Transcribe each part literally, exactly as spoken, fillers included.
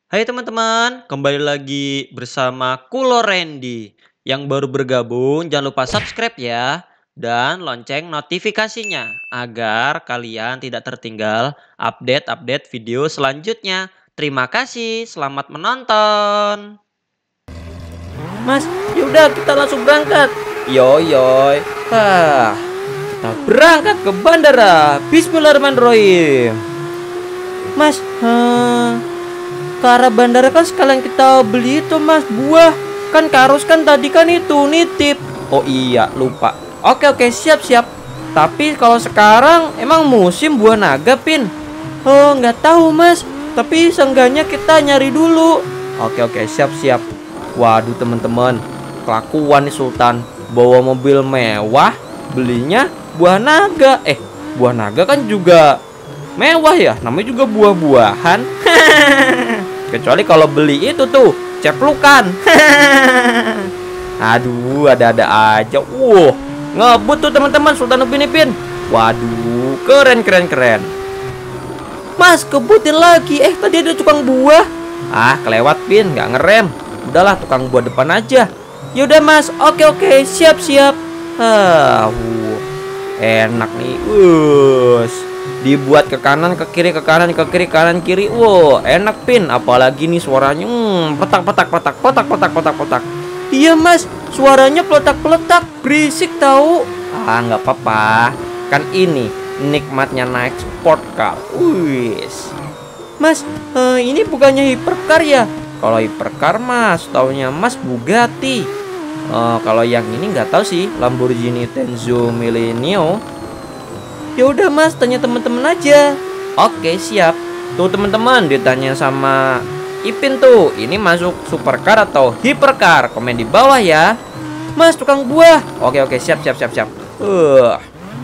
Hai teman-teman, kembali lagi bersama Kulo Randy. Yang baru bergabung jangan lupa subscribe ya. Dan lonceng notifikasinya agar kalian tidak tertinggal update-update video selanjutnya. Terima kasih, selamat menonton. Mas, yaudah kita langsung berangkat. Yo yoy. Ah, kita berangkat ke bandara. Bismillahirrahmanirrahim. Mas, hmm, ke arah bandara kan sekalian kita beli itu mas buah. Kan Karus kan tadi kan itu nitip. Oh iya lupa. Oke oke siap siap. Tapi kalau sekarang emang musim buah naga pin? Oh nggak tahu mas. Tapi seenggaknya kita nyari dulu. Oke oke siap siap. Waduh teman-teman, kelakuan nih Sultan bawa mobil mewah, belinya buah naga. Eh, buah naga kan juga mewah ya, namanya juga buah-buahan. Kecuali kalau beli itu tuh ceplukan. Aduh, ada-ada aja. Wow, ngebut tuh teman-teman Sultan Upin Ipin. Waduh, keren keren keren. Mas, kebutin lagi. Eh, tadi ada tukang buah. Ah, kelewat Pin, nggak ngerem. Udahlah tukang buah depan aja. Yaudah mas, oke oke, siap siap. Ah, wuh, enak nih, us. Dibuat ke kanan, ke kiri, ke kanan, ke kiri, kanan kiri. Wow, enak Pin. Apalagi nih suaranya, hmm, petak petak petak petak petak petak petak. Iya mas, suaranya peletak peletak, berisik tahu. Ah, nggak apa-apa. Kan ini nikmatnya naik sport car. Wis. Mas, uh, ini bukannya hypercar ya? Kalau hypercar mas, taunya mas Bugatti. Uh, kalau yang ini nggak tahu sih, Lamborghini Tenzo Millennio. Ya udah mas, tanya teman-teman aja. Oke siap. Tuh teman-teman, ditanya sama Ipin tuh, ini masuk supercar atau hypercar? Komen di bawah ya. Mas tukang buah. Oke oke siap siap siap siap. Uh.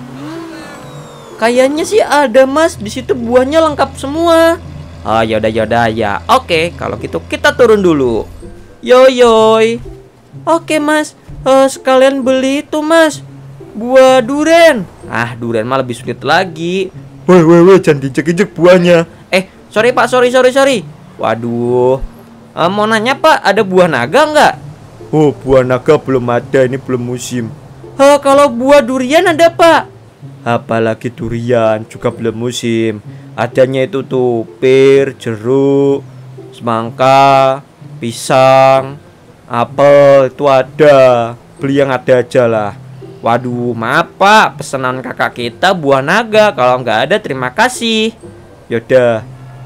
Kayaknya sih ada mas, di situ buahnya lengkap semua. Oh yaudah yaudah ya. Oke kalau gitu kita turun dulu. Yo yoy. Oke mas, uh, sekalian beli itu mas, buah duren. Ah duren mah lebih sulit lagi. Woi woi woi jangan dijek-jek buahnya. Eh sorry pak, sorry sorry sorry. Waduh, uh, mau nanya pak, ada buah naga nggak? Oh buah naga belum ada, ini belum musim. Uh, kalau buah durian ada pak? Apalagi durian juga belum musim. Adanya itu tuh pir, jeruk, semangka, pisang, apel itu ada. Beli yang ada aja lah. Waduh maaf pak, pesanan kakak kita buah naga. Kalau nggak ada terima kasih. Yaudah.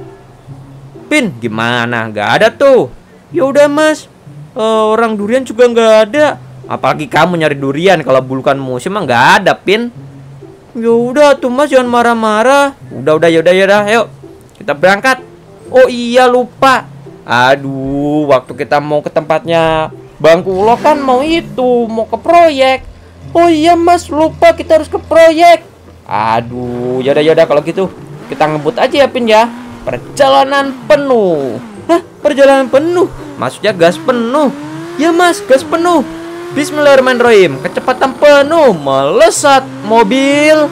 Pin gimana? Nggak ada tuh. Yaudah mas, uh, orang durian juga nggak ada. Apalagi kamu nyari durian, kalau bukan musim mah nggak ada Pin. Ya udah tuh mas jangan marah-marah. Udah udah yaudah yaudah yuk kita berangkat. Oh iya lupa. Aduh waktu kita mau ke tempatnya Bang Kulo kan mau itu mau ke proyek. Oh iya mas lupa kita harus ke proyek. Aduh yaudah yaudah kalau gitu kita ngebut aja ya Pin ya. Perjalanan penuh. Hah perjalanan penuh? Maksudnya gas penuh. Ya mas gas penuh. Bismillahirrahmanirrahim. Kecepatan penuh melesat mobil.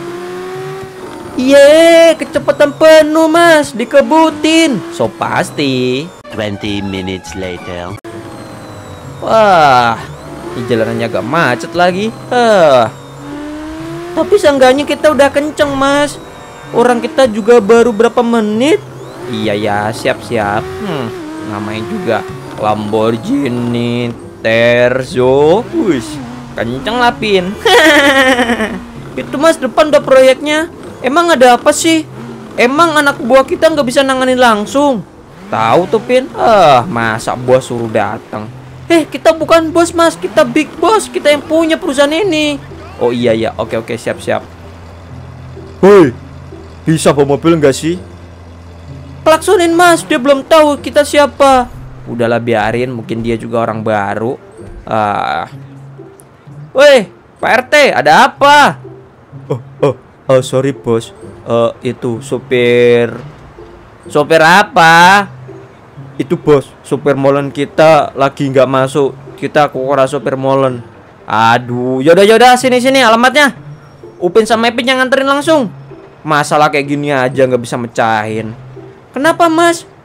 Ye, kecepatan penuh mas, dikebutin. So pasti. twenty minutes later. Wah, ini jalanannya agak macet lagi. Ah. Tapi seenggaknya kita udah kenceng mas. Orang kita juga baru berapa menit. Iya ya, siap-siap. Hmm, namanya juga Lamborghini Terzo, wush, kenceng lah Pin. Itu mas depan udah proyeknya. Emang ada apa sih? Emang anak buah kita nggak bisa nanganin langsung? Tahu tuh Pin. Ah masa bos suruh datang. Eh kita bukan bos mas, kita big boss. Kita yang punya perusahaan ini. Oh iya ya, oke oke siap siap. Hoi, bisa bawa mobil nggak sih? Klaksonin mas, dia belum tahu kita siapa. Udahlah biarin, mungkin dia juga orang baru. Ah. Woi, Pak R T, ada apa? Oh, oh, oh sorry bos. Uh, itu supir. Supir apa? Itu bos, supir molen kita lagi nggak masuk. Kita kukura supir molen. Aduh, yaudah yaudah sini sini alamatnya. Upin sama Ipin yang nganterin langsung. Masalah kayak gini aja nggak bisa mecahin. Kenapa mas?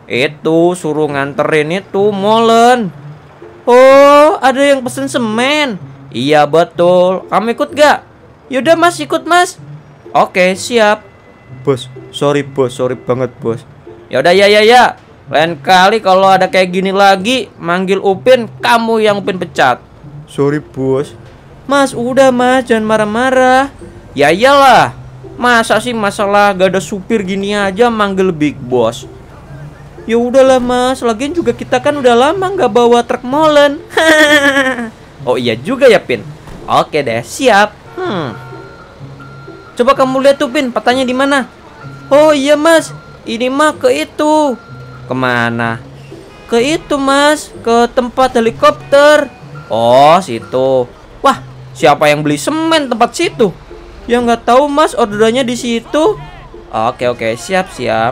Itu suruh nganterin itu molen. Oh, ada yang pesen semen. Iya betul. Kamu ikut gak? Yaudah mas, ikut mas. Oke, siap. Bos, sorry bos, sorry banget bos. Yaudah ya ya ya. Lain kali kalau ada kayak gini lagi, manggil Upin, kamu yang Upin pecat. Sorry bos. Mas, udah mas, jangan marah-marah. Ya iyalah. Masa sih masalah gak ada supir gini aja manggil Big Boss? Ya udahlah mas, lagian juga kita kan udah lama nggak bawa truk molen. Oh iya juga ya Pin. Oke deh, siap. Hmm. Coba kamu lihat tuh Pin, petanya di mana? Oh iya mas, ini mah ke itu. Kemana? Ke itu mas, ke tempat helikopter. Oh situ. Wah, siapa yang beli semen tempat situ? Ya nggak tahu mas, orderannya di situ. Oke oke, siap siap.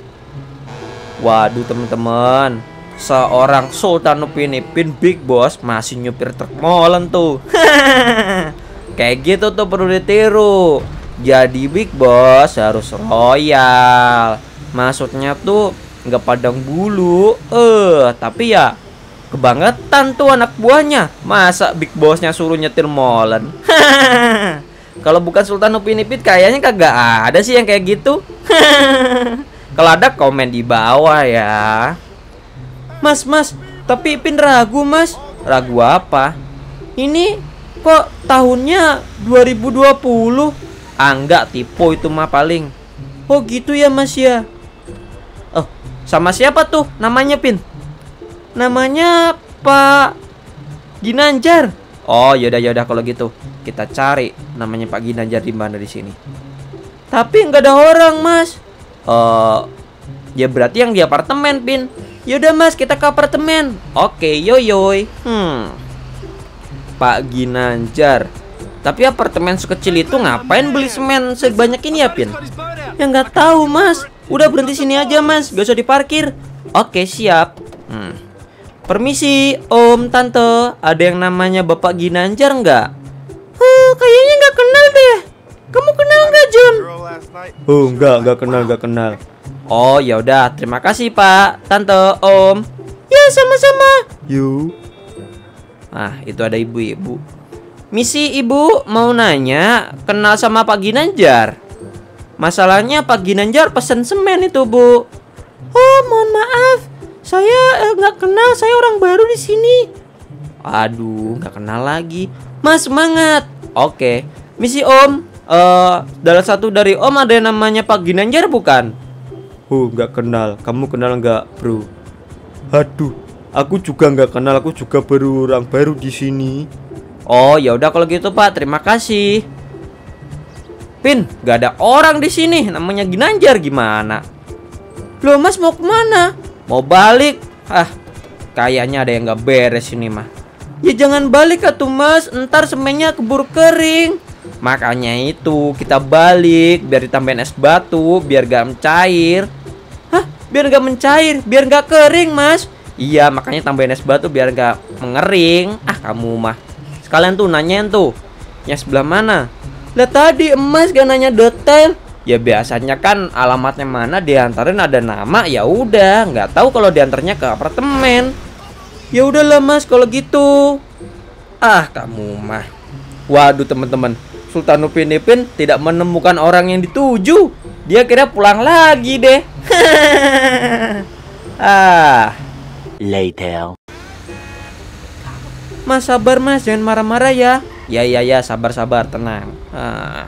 Waduh teman-teman, seorang Sultan Upin Ipin Big Boss masih nyupir truk molen tuh. Kayak gitu tuh perlu ditiru. Jadi Big Boss harus royal. Maksudnya tuh nggak padang bulu. Eh, tapi ya kebangetan tuh anak buahnya. Masa Big Bossnya suruh nyetir molen? Kalau bukan Sultan Upin Ipin kayaknya kagak ada sih yang kayak gitu. Kalau ada komen di bawah ya. Mas, mas, tapi Ipin ragu mas. Ragu apa? Ini kok tahunnya dua ribu dua puluh? Ah enggak, tipu itu mah paling. Oh gitu ya mas ya. Oh, sama siapa tuh namanya Pin? Namanya Pak Ginanjar. Oh yaudah yaudah kalau gitu kita cari namanya Pak Ginanjar di mana di sini. Tapi nggak ada orang mas. Uh, ya berarti yang di apartemen Pin. Yaudah mas, kita ke apartemen. Oke yoyoy. Hmm. Pak Ginanjar. Tapi apartemen sekecil itu ngapain beli semen sebanyak ini ya Pin? Ya nggak tahu mas. Udah berhenti sini aja mas, gak usah diparkir. Oke siap. Hmm. Permisi, Om, Tante, ada yang namanya Bapak Ginanjar nggak? Huh, kayaknya nggak kenal deh. Kamu kenal nggak, Jun? Oh, nggak, nggak kenal, nggak kenal. Oh, ya udah, terima kasih Pak, Tante, Om. Ya, sama-sama. Yuk. Ah, itu ada ibu-ibu. Misi Ibu mau nanya, kenal sama Pak Ginanjar? Masalahnya Pak Ginanjar pesen semen itu, Bu. Oh, mohon maaf. Saya nggak eh, kenal, saya orang baru di sini. Aduh, nggak kenal lagi. Mas semangat. Oke, misi Om. Eh, dalam satu dari Om ada yang namanya Pak Ginanjar bukan? Oh, nggak kenal. Kamu kenal nggak, Bro? Aduh, aku juga nggak kenal. Aku juga baru orang baru di sini. Oh, ya udah kalau gitu Pak. Terima kasih. Pin, nggak ada orang di sini. Namanya Ginanjar gimana? Loh, Mas mau kemana? Mau balik? Ah, kayaknya ada yang gak beres ini mah. Ya jangan balik atuh mas, ntar semennya keburu kering. Makanya itu kita balik biar ditambahin es batu, biar gak mencair. Hah? Biar gak mencair, biar gak kering mas. Iya, makanya tambahin es batu biar gak mengering. Ah kamu mah. Sekalian tuh nanyain tuh, yang sebelah mana? Lah tadi emas gak nanya detail. Ya biasanya kan alamatnya mana diantarin ada nama, ya udah nggak tahu kalau diantarnya ke apartemen. Ya udahlah mas kalau gitu. Ah kamu mah. Waduh teman-teman, Sultan Upin Ipin tidak menemukan orang yang dituju. Dia kira pulang lagi deh. Ah. Later. Mas sabar mas, jangan marah-marah ya. Ya ya ya, sabar-sabar, tenang. Ah.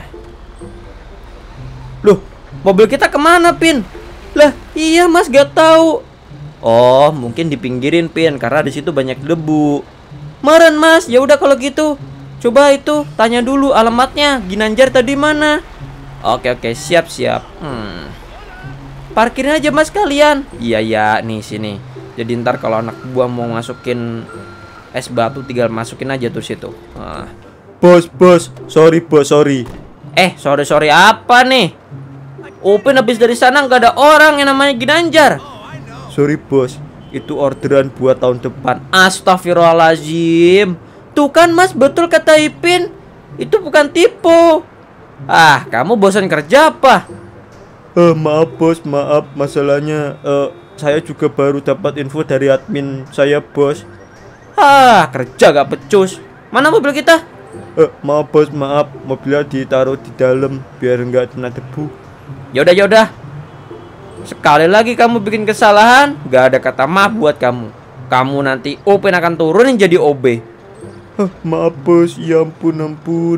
Loh, mobil kita kemana Pin? Lah iya mas gak tahu. Oh mungkin dipinggirin Pin karena di situ banyak debu. Meren mas, ya udah kalau gitu. Coba itu tanya dulu alamatnya Ginanjar tadi mana. Oke oke siap siap. Hmm. Parkirin aja mas kalian. Iya ya nih sini. Jadi ntar kalau anak buah mau masukin es batu tinggal masukin aja tuh situ. Ah. Bos bos, sorry bos sorry. Eh sorry sorry apa nih? Upin habis dari sana nggak ada orang yang namanya Ginanjar. Sorry bos, itu orderan buat tahun depan. Astagfirullahaladzim. Tuh kan mas, betul kata Ipin. Itu bukan tipu. Ah, kamu bosan kerja apa? Eh, maaf bos, maaf. Masalahnya uh, saya juga baru dapat info dari admin saya, bos. Ah, kerja gak becus. Mana mobil kita? Eh, maaf bos, maaf. Mobilnya ditaruh di dalam biar nggak kena debu. Yaudah, yaudah. Sekali lagi kamu bikin kesalahan, gak ada kata maaf buat kamu. Kamu nanti Upin akan turunin jadi O B. Ah, maaf bos, ya ampun, ampun.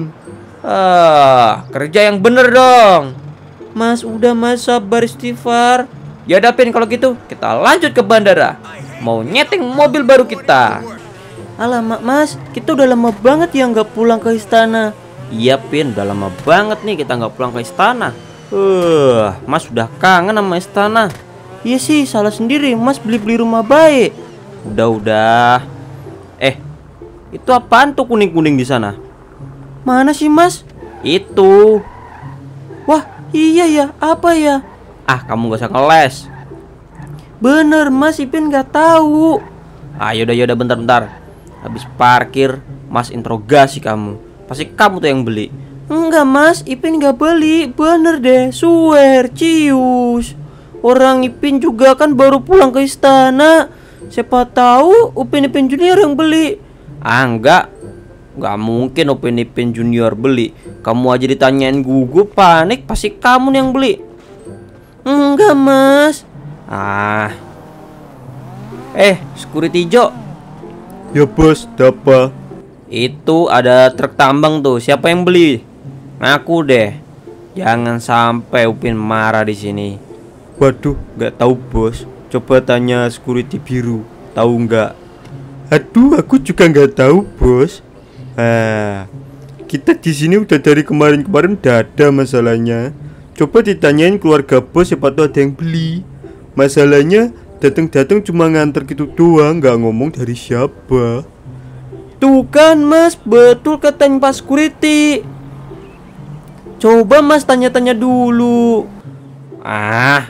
Ah, kerja yang bener dong. Mas, udah mas, sabar, istighfar. Ya udah Pin, kalau gitu kita lanjut ke bandara. Mau nyeting mobil baru kita. Alamak mas, kita udah lama banget ya nggak pulang ke istana. Iya Pin, udah lama banget nih kita nggak pulang ke istana. Uh, mas udah kangen sama istana. Iya sih, salah sendiri, mas beli-beli rumah baik. Udah-udah. Eh, itu apaan tuh kuning-kuning di sana? Mana sih mas? Itu. Wah, iya ya, apa ya? Ah, kamu gak usah ngeles. Bener mas, Ipin gak tahu. Ah, yaudah yaudah bentar-bentar. Habis parkir, mas interogasi kamu. Pasti kamu tuh yang beli. Enggak mas, Ipin gak beli. Bener deh, swear, cius. Orang Ipin juga kan baru pulang ke istana. Siapa tahu Upin Ipin Junior yang beli. Ah, enggak. Gak mungkin Upin Ipin Junior beli. Kamu aja ditanyain gugup, panik, pasti kamu yang beli. Enggak mas. Ah. Eh, security Jo. Ya bos, apa? Itu ada truk tambang tuh. Siapa yang beli? Ngaku deh. Jangan sampai Upin marah di sini. Waduh, nggak tahu bos. Coba tanya security biru. Tahu nggak? Aduh, aku juga nggak tahu bos. Ah, kita di sini udah dari kemarin-kemarin udah ada masalahnya. Coba ditanyain keluarga bos, siapa tahu ada yang beli. Masalahnya datang-datang cuma nganter gitu doang, nggak ngomong dari siapa. Tuh kan mas, betul katanya Pak Security. Coba mas tanya-tanya dulu. Ah,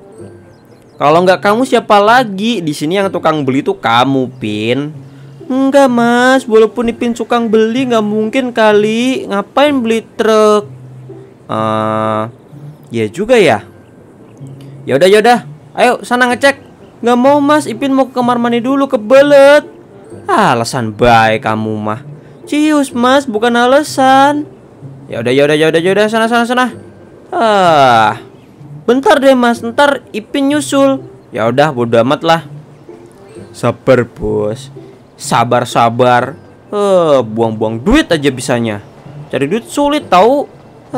kalau nggak kamu siapa lagi? Di sini yang tukang beli tuh kamu, Pin. Enggak mas, walaupun Ipin tukang beli nggak mungkin kali. Ngapain beli truk? Ah. Uh, Ya juga ya. Yaudah yaudah, ayo sana ngecek. Gak mau mas, Ipin mau ke kamar mandi dulu, kebelet. Ah, alasan baik kamu mah. Cius mas, bukan alasan. Yaudah yaudah yaudah yaudah, sana sana sana. Ah, bentar deh mas, ntar Ipin nyusul. Ya udah, bodo amat lah. Sabar bos, sabar sabar. Eh, buang-buang duit aja bisanya. Cari duit sulit tahu.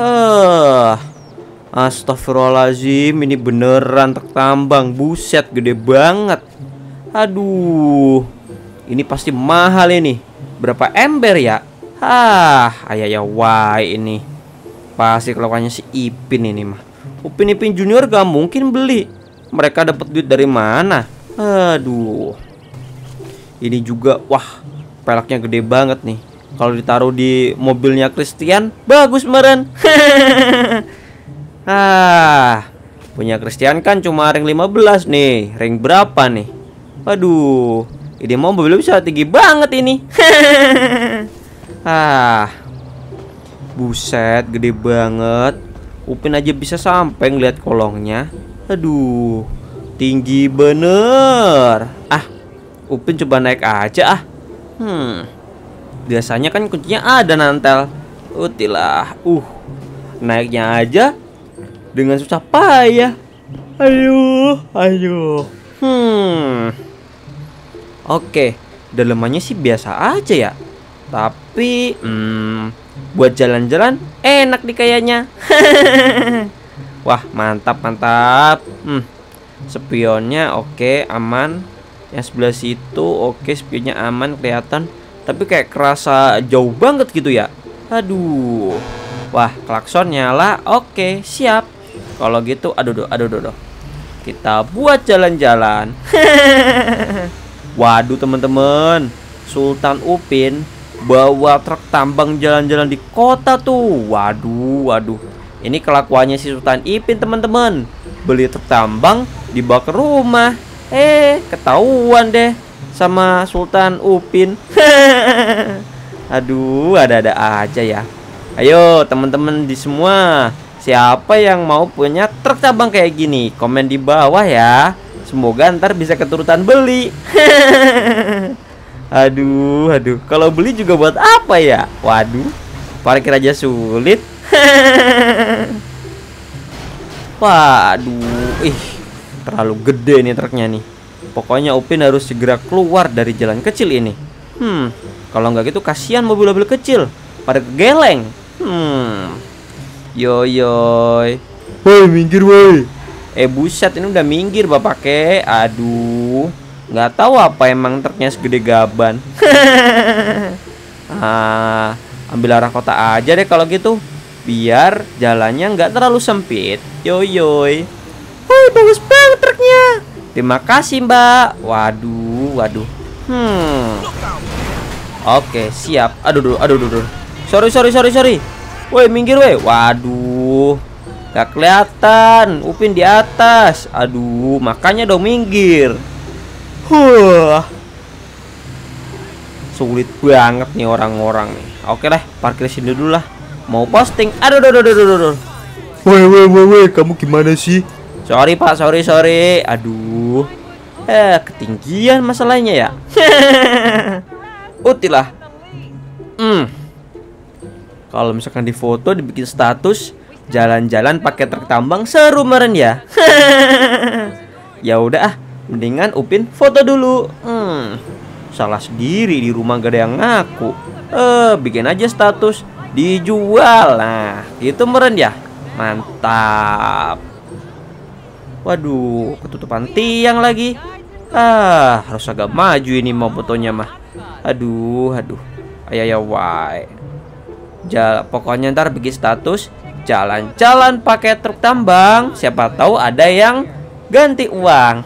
Eh. Astagfirullahaladzim, ini beneran truk tambang. Buset, gede banget. Aduh, ini pasti mahal ini. Berapa ember ya? Ah, ayah wai ini. Pasti kelakuannya si Ipin ini mah. Upin Ipin Junior gak mungkin beli. Mereka dapat duit dari mana? Aduh. Ini juga, wah, peleknya gede banget nih. Kalau ditaruh di mobilnya Christian, bagus meren. Ah, punya Christian kan cuma ring lima belas nih. Ring berapa nih? Waduh, ini mobil bisa tinggi banget ini. Ah, buset, gede banget. Upin aja bisa sampai ngeliat kolongnya. Aduh, tinggi bener. Ah, Upin coba naik aja ah. Hmm, biasanya kan kuncinya ada nantel. Utilah, uh, naiknya aja dengan susah payah. Ayo, ayo. Hmm. Oke, dalemannya sih biasa aja ya. Tapi, hmm, buat jalan-jalan enak nih kayaknya. Wah, mantap, mantap. Hmm. Spionnya oke, aman. Yang sebelah situ oke, spionnya aman kelihatan. Tapi kayak kerasa jauh banget gitu ya. Aduh. Wah, klakson nyala. Oke, siap. Kalau gitu, aduh, aduh, aduh, aduh. Kita buat jalan-jalan. Waduh, teman-teman. Sultan Upin bawa truk tambang jalan-jalan di kota tuh. Waduh, waduh. Ini kelakuannya si Sultan Ipin, teman-teman. Beli truk tambang dibawa ke rumah. Eh, ketahuan deh sama Sultan Upin. Aduh, ada-ada aja ya. Ayo, teman-teman di semua, siapa yang mau punya truk tambang kayak gini? Komen di bawah ya. Semoga ntar bisa keturutan beli. Aduh, aduh. Kalau beli juga buat apa ya? Waduh, parkir aja sulit. Waduh, ih, terlalu gede nih truknya nih. Pokoknya Upin harus segera keluar dari jalan kecil ini. Hmm, kalau nggak gitu kasihan mobil-mobil kecil pada kegeleng. Hmm, yoyoy, woi minggir woi. Eh buset, ini udah minggir bapak ke. Aduh, nggak tahu apa emang truknya segede gaban. Ah, ambil arah kota aja deh kalau gitu, biar jalannya nggak terlalu sempit. Yoyoy, woi bagus banget truknya. Terima kasih mbak. Waduh, waduh. Hmm. Oke, siap. Aduh, aduh, aduh, aduh. Sorry, sorry, sorry, sorry. Woi, minggir, woi. Waduh, gak kelihatan. Upin di atas. Aduh, makanya dong minggir. Huh. Sulit banget nih orang-orang nih. Oke lah, parkir sini dulu lah. Mau posting. Aduh, aduh, aduh, aduh, aduh. Woi, woi, woi, woi, kamu gimana sih? Sorry pak, sorry, sorry. Aduh, eh ketinggian masalahnya ya. Utilah. Hmm. Kalau misalkan di foto dibikin status jalan-jalan pakai truk tambang seru meren ya. Ya udah ah, mendingan Upin foto dulu. Hmm. Salah sendiri, di rumah gak ada yang ngaku. Eh, bikin aja status dijual. Nah, itu meren ya. Mantap. Waduh, ketutupan tiang lagi. Ah, harus agak maju ini mau fotonya mah. Aduh, aduh. Ayo ya wai. Jal, pokoknya ntar bikin status jalan-jalan pakai truk tambang. Siapa tahu ada yang ganti uang.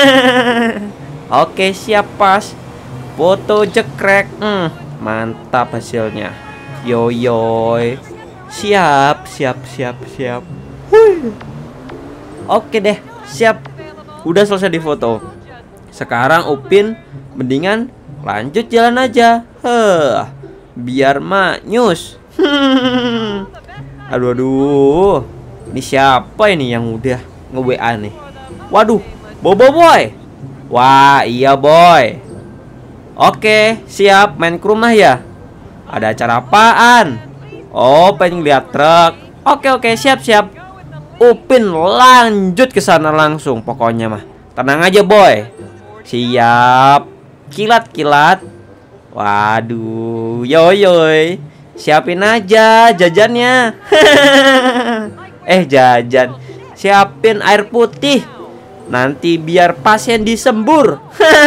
Oke, siap pas. Foto jekrek. Hmm, mantap hasilnya. Yoyoy. Siap, siap, siap, siap. Hui. Oke deh, siap. Udah selesai di foto. Sekarang Upin mendingan lanjut jalan aja. Heh, biar maknyus. Aduh, aduh. Ini siapa ini yang udah nge-W A nih? Waduh, Bobo boy. Wah, iya boy. Oke, siap, main ke rumah ya. Ada acara apaan? Oh, pengen lihat truk. Oke, oke, siap, siap. Upin lanjut ke sana langsung. Pokoknya mah tenang aja boy. Siap. Kilat-kilat. Waduh, yoyoy. Siapin aja jajannya. Eh jajan, siapin air putih. Nanti biar pasien disembur.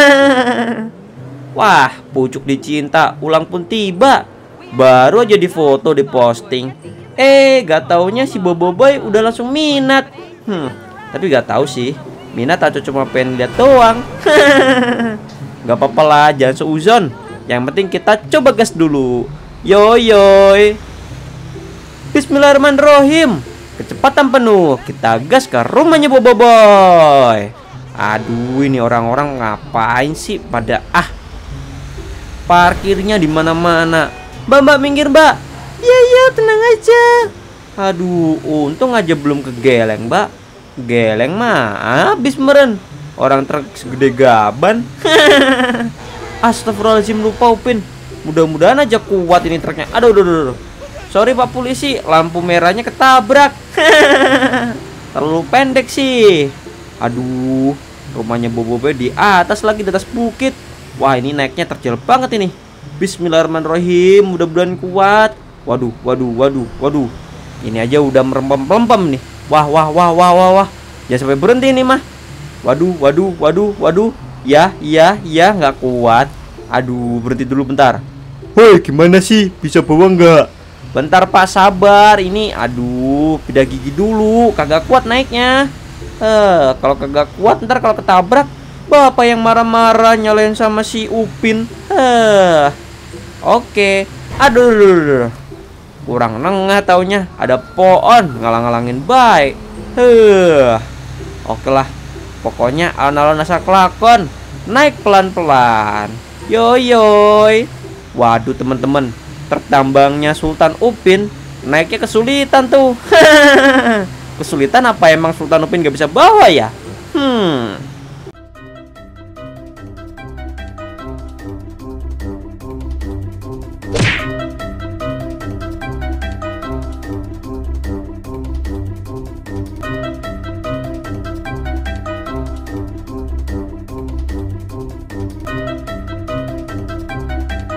Wah, pucuk dicinta ulang pun tiba. Baru aja di foto diposting. Eh, gak taunya si Bobo Boy udah langsung minat. Hmm, tapi gak tahu sih minat atau cuma pengen lihat doang. Gak apa-apa lah, jangan seuzon. Yang penting kita coba gas dulu. Yoyoy. Bismillahirrahmanirrahim. Kecepatan penuh, kita gas ke rumahnya Bobo Boy. Aduh, ini orang-orang ngapain sih pada ah. Parkirnya di mana-mana. Mbak, mbak minggir, mbak. Iya, iya, tenang aja. Aduh, untung aja belum kegeleng, mbak. Geleng mah habis meren. Orang truk segede gaban. Astagfirullahaladzim, lupa Upin. Mudah-mudahan aja kuat ini truknya. Aduh, aduh, aduh, aduh. Sorry pak polisi, lampu merahnya ketabrak. Terlalu pendek sih. Aduh, rumahnya Bobo Boy di atas lagi, di atas bukit. Wah, ini naiknya terjal banget ini. Bismillahirrahmanirrahim, mudah-mudahan kuat. Waduh, waduh, waduh, waduh. Ini aja udah merempem-pelempem nih. Wah, wah, wah, wah, wah, wah. Jangan sampai berhenti nih mah. Waduh, waduh, waduh, waduh. Ya, iya, iya, nggak kuat. Aduh, berhenti dulu bentar. Woi, gimana sih? Bisa bawa nggak? Bentar pak, sabar. Ini, aduh, pindah gigi dulu. Kagak kuat naiknya. Eh, kalau kagak kuat ntar kalau ketabrak, bapak yang marah-marah nyalain sama si Upin. Eh, oke. Aduh, aduh, aduh. Kurang nengah taunya. Ada pohon ngalang-ngalangin baik. Heh, oke lah. Pokoknya alon-alon asal kelakon. Naik pelan-pelan. Yoyoy. Waduh teman-teman, truk tambangnya Sultan Upin naiknya kesulitan tuh. Kesulitan apa emang Sultan Upin gak bisa bawa ya? Hmm,